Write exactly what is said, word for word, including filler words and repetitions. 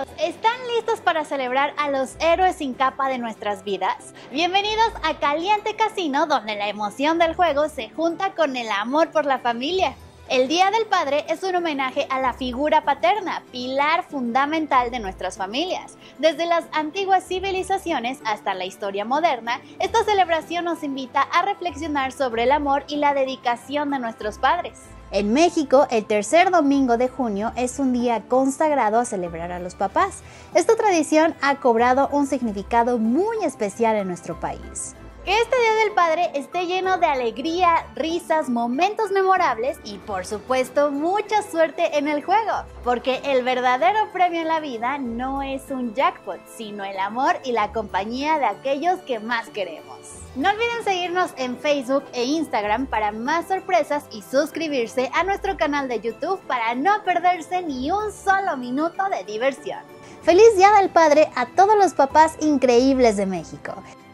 amigos, ¿están listos para celebrar a los héroes sin capa de nuestras vidas? Bienvenidos a Caliente Casino, donde la emoción del juego se junta con el amor por la familia. El Día del Padre es un homenaje a la figura paterna, pilar fundamental de nuestras familias. Desde las antiguas civilizaciones hasta la historia moderna, esta celebración nos invita a reflexionar sobre el amor y la dedicación de nuestros padres. En México, el tercer domingo de junio es un día consagrado a celebrar a los papás. Esta tradición ha cobrado un significado muy especial en nuestro país. Que este Día del Padre esté lleno de alegría, risas, momentos memorables y por supuesto mucha suerte en el juego, porque el verdadero premio en la vida no es un jackpot, sino el amor y la compañía de aquellos que más queremos. No olviden seguirnos en Facebook e Instagram para más sorpresas y suscribirse a nuestro canal de YouTube para no perderse ni un solo minuto de diversión. ¡Feliz Día del Padre a todos los papás increíbles de México!